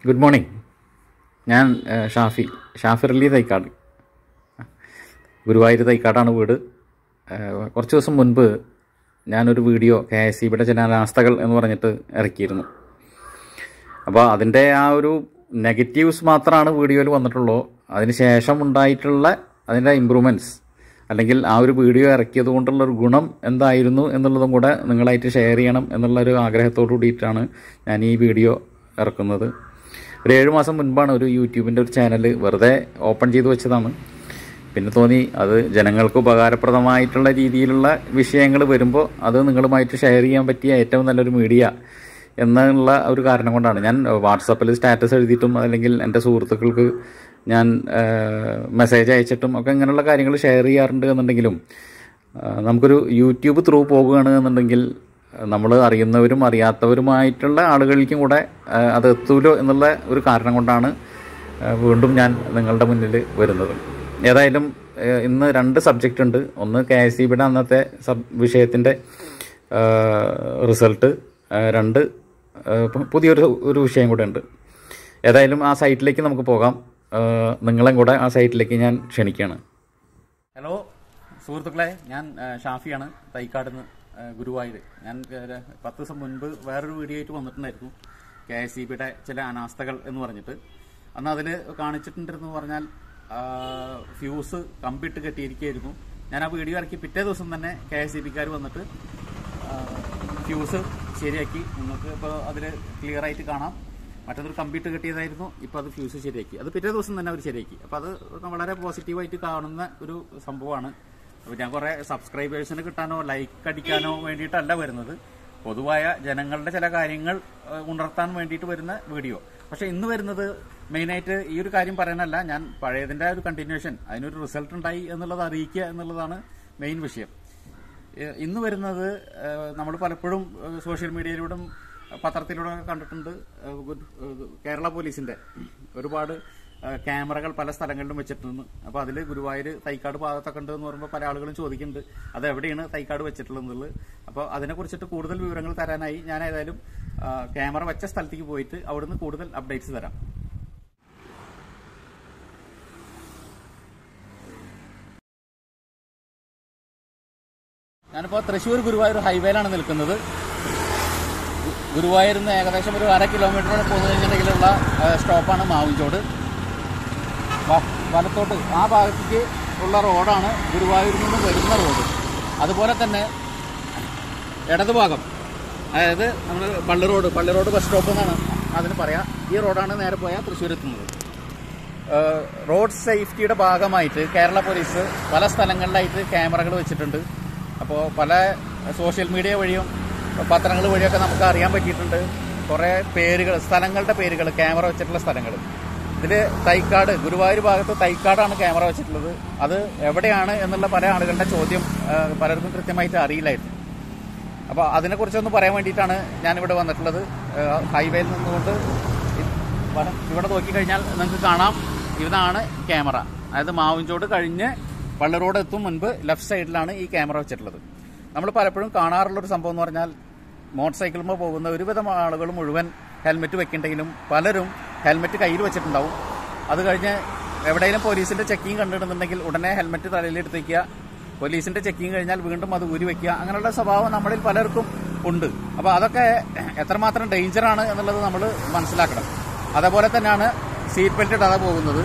Good morning. ഞാൻ ഷാഫിറലി തൈക്കാട്, ഗുരുവായൂർ തൈക്കാടാണ് വീട്. കുറച്ച് ദിവസം മുൻപ് ഞാനൊരു വീഡിയോ KSEBിയുടെ ചില അനാസ്ഥകൾ എന്ന് പറഞ്ഞിട്ട് ഇറക്കിയിരുന്നു. അപ്പോൾ അതിൻ്റെ ആ ഒരു നെഗറ്റീവ്സ് മാത്രമാണ് വീഡിയോയിൽ വന്നിട്ടുള്ളൂ. അതിന് ശേഷം ഉണ്ടായിട്ടുള്ള അതിൻ്റെ ഇമ്പ്രൂവ്മെൻറ്റ്സ്, അല്ലെങ്കിൽ ആ ഒരു വീഡിയോ ഇറക്കിയത് കൊണ്ടുള്ളൊരു ഗുണം എന്തായിരുന്നു എന്നുള്ളതും കൂടെ നിങ്ങളായിട്ട് ഷെയർ ചെയ്യണം എന്നുള്ളൊരു ആഗ്രഹത്തോടു കൂടിയിട്ടാണ് ഞാൻ ഈ വീഡിയോ ഇറക്കുന്നത്. ഒരു 7 മാസം മുൻപാണ് ഒരു യൂട്യൂബിൻ്റെ ഒരു ചാനൽ വെറുതെ ഓപ്പൺ ചെയ്ത് വെച്ചതാണ്. പിന്നെ തോന്നി അത് ജനങ്ങൾക്ക് ഉപകാരപ്രദമായിട്ടുള്ള രീതിയിലുള്ള വിഷയങ്ങൾ വരുമ്പോൾ അത് നിങ്ങളുമായിട്ട് ഷെയർ ചെയ്യാൻ പറ്റിയ ഏറ്റവും നല്ലൊരു മീഡിയ എന്നുള്ള ഒരു കാരണം കൊണ്ടാണ്. ഞാൻ വാട്സാപ്പിൽ സ്റ്റാറ്റസ് എഴുതിയിട്ടും അല്ലെങ്കിൽ എൻ്റെ സുഹൃത്തുക്കൾക്ക് ഞാൻ മെസ്സേജ് അയച്ചിട്ടും ഒക്കെ ഇങ്ങനെയുള്ള കാര്യങ്ങൾ ഷെയർ ചെയ്യാറുണ്ട് എന്നുണ്ടെങ്കിലും നമുക്കൊരു യൂട്യൂബ് ത്രൂ പോകുകയാണ് എന്നുണ്ടെങ്കിൽ നമ്മൾ അറിയുന്നവരും അറിയാത്തവരുമായിട്ടുള്ള ആളുകൾക്കും കൂടെ അത് എത്തൂലോ എന്നുള്ള ഒരു കാരണം കൊണ്ടാണ് വീണ്ടും ഞാൻ നിങ്ങളുടെ മുന്നിൽ വരുന്നത്. ഏതായാലും ഇന്ന് 2 സബ്ജക്റ്റ് ഉണ്ട്. ഒന്ന് KSEBിയുടെ അന്നത്തെ വിഷയത്തിൻ്റെ റിസൾട്ട്, 2 പുതിയൊരു വിഷയം കൂടെ ഉണ്ട്. ഏതായാലും ആ സൈറ്റിലേക്ക് നമുക്ക് പോകാം. നിങ്ങളെ കൂടെ ആ സൈറ്റിലേക്ക് ഞാൻ ക്ഷണിക്കുകയാണ്. ഹലോ സുഹൃത്തുക്കളെ, ഞാൻ ഷാഫിയാണ്, തൈക്കാടുന്ന്, ഗുരുവായൂർ. ഞാൻ 10 ദിവസം മുൻപ് വേറൊരു വീഡിയോ ആയിട്ട് വന്നിട്ടുണ്ടായിരുന്നു, KSEBിയുടെ ചില അനാസ്ഥകൾ എന്ന് പറഞ്ഞിട്ട്. അന്ന് അതിൽ കാണിച്ചിട്ടുണ്ടെന്ന് പറഞ്ഞാൽ ഫ്യൂസ് കമ്പിട്ട് കെട്ടിയിരിക്കുകയായിരുന്നു. ഞാൻ ആ വീഡിയോ ഇറക്കി പിറ്റേ ദിവസം തന്നെ KSEBക്കാർ വന്നിട്ട് ഫ്യൂസ് ശരിയാക്കി. നിങ്ങൾക്ക് ഇപ്പോൾ അതിൽ ക്ലിയർ ആയിട്ട് കാണാം. മറ്റൊരു കമ്പിട്ട് കെട്ടിയതായിരുന്നു, ഇപ്പോൾ അത് ഫ്യൂസ് ശരിയാക്കി. അത് പിറ്റേ ദിവസം തന്നെ അവർ ശരിയാക്കി. അപ്പോൾ അത് വളരെ പോസിറ്റീവായിട്ട് കാണുന്ന ഒരു സംഭവമാണ്. അപ്പോൾ ഞാൻ കുറേ സബ്സ്ക്രൈബേഴ്സിന് കിട്ടാനോ ലൈക്ക് അടിക്കാനോ വേണ്ടിയിട്ടല്ല വരുന്നത്, പൊതുവായ ജനങ്ങളുടെ ചില കാര്യങ്ങൾ ഉണർത്താൻ വേണ്ടിയിട്ട് വരുന്ന വീഡിയോ. പക്ഷേ ഇന്ന് വരുന്നത് മെയിനായിട്ട് ഈ ഒരു കാര്യം പറയാനല്ല, ഞാൻ പഴയതിൻ്റെ ഒരു കണ്ടിന്യൂഷൻ, അതിനൊരു റിസൾട്ട് ഉണ്ടായി എന്നുള്ളത് അറിയിക്കുക എന്നുള്ളതാണ് മെയിൻ വിഷയം. ഇന്ന് വരുന്നത് നമ്മൾ പലപ്പോഴും സോഷ്യൽ മീഡിയയിലൂടെ പത്രത്തിലൂടെ കണ്ടിട്ടുണ്ട്. കേരള പോലീസിൻ്റെ ഒരുപാട് ക്യാമറകൾ പല സ്ഥലങ്ങളിലും വെച്ചിട്ടുണ്ട്. അപ്പോൾ അതിൽ ഗുരുവായൂർ തൈക്കാട് ഭാഗത്തൊക്കെ ഉണ്ട് എന്ന് പറയുമ്പോൾ പല ആളുകളും ചോദിക്കുന്നുണ്ട് അതെവിടെയാണ് തൈക്കാട് വെച്ചിട്ടുള്ളത്. അപ്പോൾ അതിനെക്കുറിച്ചിട്ട് കൂടുതൽ വിവരങ്ങൾ തരാനായി ഞാൻ ഏതായാലും ക്യാമറ വെച്ച സ്ഥലത്തേക്ക് പോയിട്ട് അവിടുന്ന് കൂടുതൽ അപ്ഡേറ്റ്സ് തരാം. ഞാനിപ്പോൾ തൃശ്ശൂർ ഗുരുവായൂർ ഹൈവേയിലാണ് നിൽക്കുന്നത്. ഗുരുവായൂരിൽ നിന്ന് ഏകദേശം ഒരു 1/2 കിലോമീറ്റർ പോന്നു കഴിഞ്ഞിട്ടുണ്ടെങ്കിലുള്ള സ്റ്റോപ്പാണ് മാവിൻചോട്. വലത്തോട്ട് ആ ഭാഗത്തേക്ക് ഉള്ള റോഡാണ് ഗുരുവായൂരിൽ നിന്ന് വരുന്ന റോഡ്. അതുപോലെ തന്നെ ഇടതുഭാഗം, അതായത് നമ്മൾ പള്ളിറോഡ് ബസ് സ്റ്റോപ്പ് എന്നാണ് അതിന് പറയാം. ഈ റോഡാണ് നേരെ പോയാൽ തൃശ്ശൂർ എത്തുന്നത്. റോഡ് സേഫ്റ്റിയുടെ ഭാഗമായിട്ട് കേരള പോലീസ് പല സ്ഥലങ്ങളിലായിട്ട് ക്യാമറകൾ വെച്ചിട്ടുണ്ട്. അപ്പോൾ പല സോഷ്യൽ മീഡിയ വഴിയും പത്രങ്ങൾ വഴിയൊക്കെ നമുക്ക് അറിയാൻ പറ്റിയിട്ടുണ്ട് കുറേ പേരുകൾ, സ്ഥലങ്ങളുടെ പേരുകൾ, ക്യാമറ വെച്ചിട്ടുള്ള സ്ഥലങ്ങൾ. ഇതിൽ തൈക്കാട്, ഗുരുവായൂർ ഭാഗത്ത് തൈക്കാടാണ് ക്യാമറ വെച്ചിട്ടുള്ളത്. അത് എവിടെയാണ് എന്നുള്ള പല ആളുകളുടെ ചോദ്യം പലർക്കും കൃത്യമായിട്ട് അറിയില്ലായിരുന്നു. അപ്പോൾ അതിനെക്കുറിച്ചൊന്ന് പറയാൻ വേണ്ടിയിട്ടാണ് ഞാനിവിടെ വന്നിട്ടുള്ളത്. ഹൈവേയിൽ നിന്നുകൊണ്ട് ഇവിടെ നോക്കിക്കഴിഞ്ഞാൽ നിങ്ങൾക്ക് കാണാം, ഇതാണ് ക്യാമറ. അതായത് മാവിൻചോട് കഴിഞ്ഞ് പള്ളിറോഡ് എത്തും മുൻപ് ലെഫ്റ്റ് സൈഡിലാണ് ഈ ക്യാമറ വെച്ചിട്ടുള്ളത്. നമ്മൾ പലപ്പോഴും കാണാറുള്ളൊരു സംഭവം എന്ന് പറഞ്ഞാൽ, മോട്ടോർ സൈക്കിളുമ്പോൾ പോകുന്ന ഒരുവിധം ആളുകൾ മുഴുവൻ ഹെൽമെറ്റ് വെക്കുന്നുണ്ടെങ്കിലും പലരും ഹെൽമെറ്റ് കയ്യിൽ വെച്ചിട്ടുണ്ടാവും. അത് കഴിഞ്ഞ് എവിടെയെങ്കിലും പോലീസിൻ്റെ ചെക്കിങ് കണ്ടിടുന്നുണ്ടെങ്കിൽ ഉടനെ ഹെൽമെറ്റ് തലയിലെടുത്ത് വയ്ക്കുക, പോലീസിൻ്റെ ചെക്കിങ് കഴിഞ്ഞാൽ വീണ്ടും അത് ഊരി വയ്ക്കുക. അങ്ങനെയുള്ള സ്വഭാവം നമ്മളിൽ പലർക്കും ഉണ്ട്. അപ്പോൾ അതൊക്കെ എത്രമാത്രം ഡേഞ്ചറാണ് എന്നുള്ളത് നമ്മൾ മനസ്സിലാക്കണം. അതേപോലെ തന്നെയാണ് സീറ്റ് ബെൽറ്റ് ഇടാതെ പോകുന്നത്,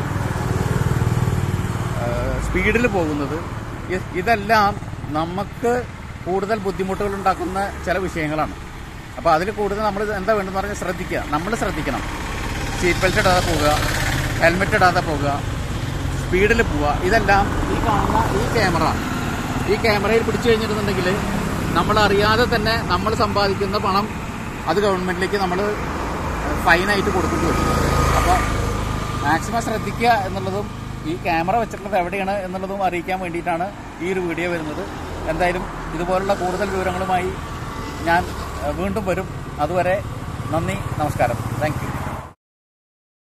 സ്പീഡിൽ പോകുന്നത്. ഇതെല്ലാം നമുക്ക് കൂടുതൽ ബുദ്ധിമുട്ടുകൾ ഉണ്ടാക്കുന്ന ചില വിഷയങ്ങളാണ്. അപ്പോൾ അതിൽ കൂടുതൽ നമ്മൾ എന്താ വേണ്ടതെന്ന് പറഞ്ഞാൽ നമ്മൾ ശ്രദ്ധിക്കണം. സീറ്റ് ബെൽറ്റ് ഇടാതെ പോവുക, ഹെൽമെറ്റ് ഇടാതെ പോവുക, സ്പീഡിൽ പോവുക. ഇതെല്ലാം ഈ കാണുന്ന ഈ ക്യാമറയിൽ പിടിച്ചു കഴിഞ്ഞിട്ടുണ്ടെങ്കിൽ നമ്മളറിയാതെ തന്നെ നമ്മൾ സമ്പാദിക്കുന്ന പണം അത് ഗവൺമെൻറ്റിലേക്ക് നമ്മൾ ഫൈനായിട്ട് കൊടുക്കേണ്ടി വരും. അപ്പോൾ മാക്സിമം ശ്രദ്ധിക്കുക എന്നുള്ളതും ഈ ക്യാമറ വെച്ചിട്ടുള്ളത് എവിടെയാണ് എന്നുള്ളതും അറിയിക്കാൻ വേണ്ടിയിട്ടാണ് ഈ ഒരു വീഡിയോ വരുന്നത്. എന്തായാലും ഇതുപോലുള്ള കൂടുതൽ വിവരങ്ങളുമായി ഞാൻ വീണ്ടും വരും. അതുവരെ നന്ദി, നമസ്കാരം, താങ്ക് യു.